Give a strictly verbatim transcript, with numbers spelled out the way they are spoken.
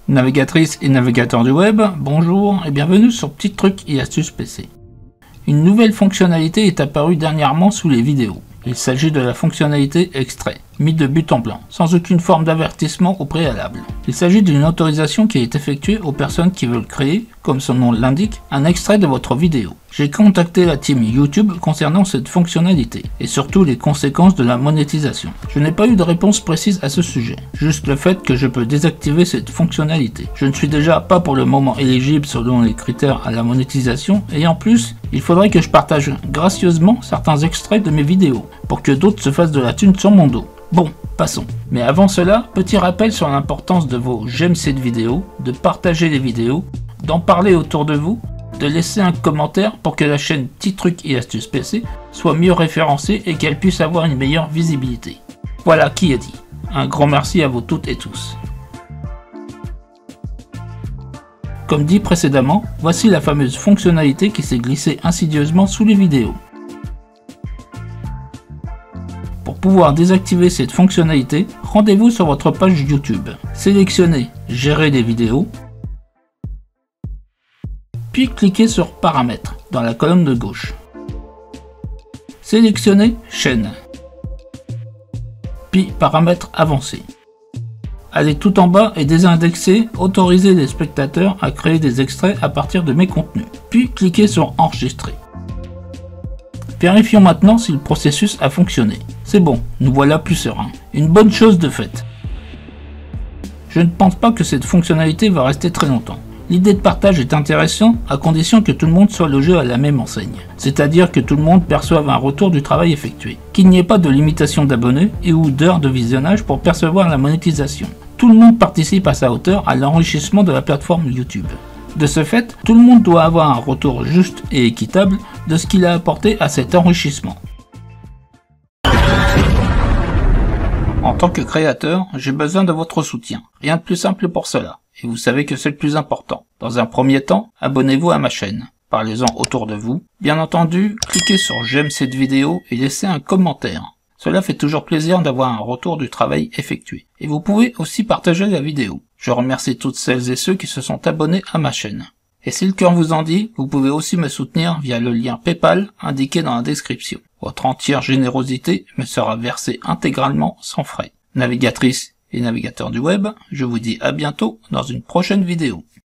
Navigatrices et navigateurs du web, bonjour et bienvenue sur Petits Trucs et Astuces P C. Une nouvelle fonctionnalité est apparue dernièrement sous les vidéos. Il s'agit de la fonctionnalité extrait, mise de but en blanc, sans aucune forme d'avertissement au préalable. Il s'agit d'une autorisation qui est effectuée aux personnes qui veulent créer, comme son nom l'indique, un extrait de votre vidéo. J'ai contacté la team YouTube concernant cette fonctionnalité, et surtout les conséquences de la monétisation. Je n'ai pas eu de réponse précise à ce sujet, juste le fait que je peux désactiver cette fonctionnalité. Je ne suis déjà pas pour le moment éligible selon les critères à la monétisation, et en plus, il faudrait que je partage gracieusement certains extraits de mes vidéos, pour que d'autres se fassent de la thune sur mon dos. Bon, passons. Mais avant cela, petit rappel sur l'importance de vos j'aime cette vidéo, de partager les vidéos, d'en parler autour de vous, de laisser un commentaire pour que la chaîne Petits Trucs et Astuces P C soit mieux référencée et qu'elle puisse avoir une meilleure visibilité. Voilà qui est dit. Un grand merci à vous toutes et tous. Comme dit précédemment, voici la fameuse fonctionnalité qui s'est glissée insidieusement sous les vidéos. Pour pouvoir désactiver cette fonctionnalité, rendez-vous sur votre page YouTube. Sélectionnez Gérer les vidéos, puis cliquez sur Paramètres dans la colonne de gauche. Sélectionnez Chaîne, puis Paramètres avancés. Allez tout en bas et désindexez Autoriser les spectateurs à créer des extraits à partir de mes contenus, puis cliquez sur Enregistrer. Vérifions maintenant si le processus a fonctionné. C'est bon, nous voilà plus sereins. Une bonne chose de faite. Je ne pense pas que cette fonctionnalité va rester très longtemps. L'idée de partage est intéressante à condition que tout le monde soit logé à la même enseigne. C'est-à-dire que tout le monde perçoive un retour du travail effectué. Qu'il n'y ait pas de limitation d'abonnés et ou d'heures de visionnage pour percevoir la monétisation. Tout le monde participe à sa hauteur à l'enrichissement de la plateforme YouTube. De ce fait, tout le monde doit avoir un retour juste et équitable de ce qu'il a apporté à cet enrichissement. En tant que créateur, j'ai besoin de votre soutien. Rien de plus simple pour cela. Et vous savez que c'est le plus important. Dans un premier temps, abonnez-vous à ma chaîne. Parlez-en autour de vous. Bien entendu, cliquez sur j'aime cette vidéo et laissez un commentaire. Cela fait toujours plaisir d'avoir un retour du travail effectué. Et vous pouvez aussi partager la vidéo. Je remercie toutes celles et ceux qui se sont abonnés à ma chaîne. Et si le cœur vous en dit, vous pouvez aussi me soutenir via le lien PayPal indiqué dans la description. Votre entière générosité me sera versée intégralement sans frais. Navigatrices et navigateurs du web, je vous dis à bientôt dans une prochaine vidéo.